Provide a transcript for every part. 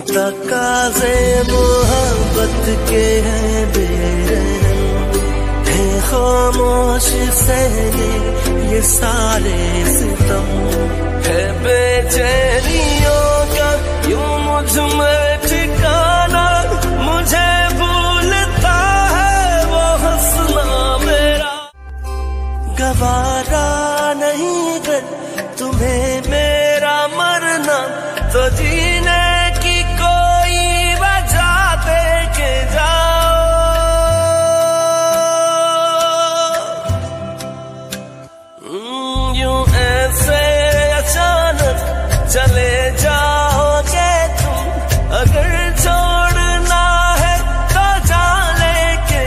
तकाज़े मोहब्बत के हैं बेरहम, है खामोश सहने ये सारे सितम, है बेचैनियों का यूं मुझ में ठिकाना, मुझे भूलता है वो हंसना मेरा। गवारा नहीं कर तुम्हें मेरा मरना, तो जीने की कोई वजह दे के जाओ। यूं ऐसे अचानक चले जाओगे तुम, अगर छोड़ना है तो जा लेके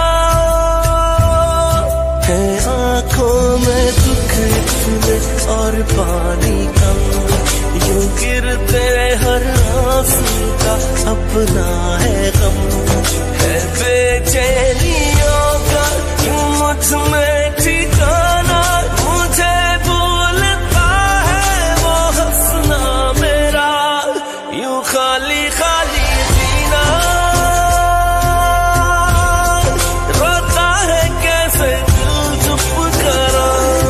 जाओ। है आंखों में दुख इतने और पानी कम, यूं गिरते हर आंसू का अपना है गम, है बेचैनियों का यूं मुझ में ठिकाना, मुझे भूलता है वो हंसना मेरा, यूं खाली खाली जीना। रोता है कैसे दिल चुप करा,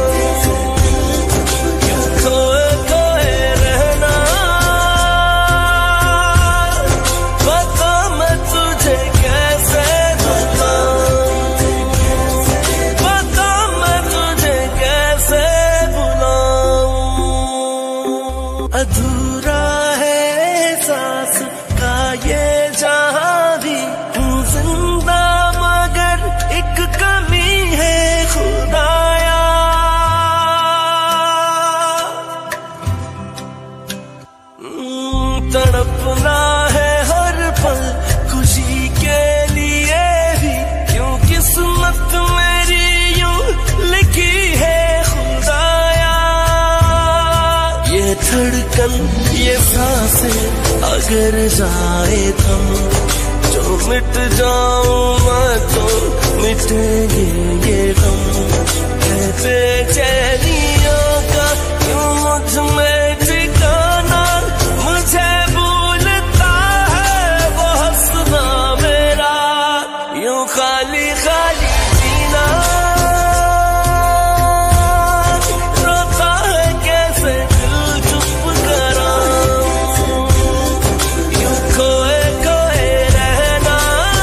अधूरा है एहसास का ये जहां भी, जिंदा मगर एक कमी है खुदाया। तड़पना है हर पल खुशी के लिए भी, क्यों किस्मत मेरी यूं लिखी है खुदाया। ये धड़कन ये सांसें अगर जाए थम, जो मिट जाऊं मैं तो मिटेंगे ये गम, है बेचैनियों का यूं मुझ में ठिकाना, मुझे भूलता है वो हंसना मेरा, यूं खाली खाली जीना। रोता है कैसे दिल चुप करा, यूं खोए खोए रहना।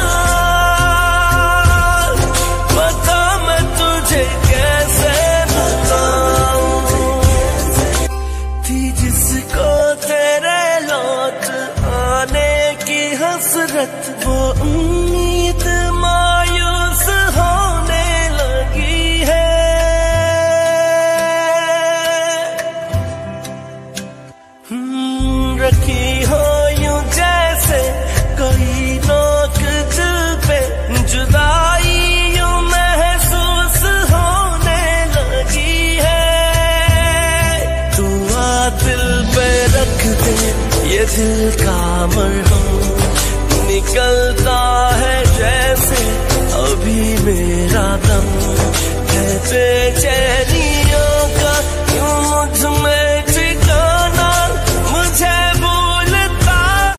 बता मैं तुझे कैसे बताऊं, थी जिसको तेरे लौट आने की हसरत, वो उम्मीद मायूस होने लगी है। रखी हो यूं जैसे कोई नोक दिल पे, जुदाई यूं महसूस होने लगी है। तू आ दिल पे रख दे ये दिल का मरहम, निकलता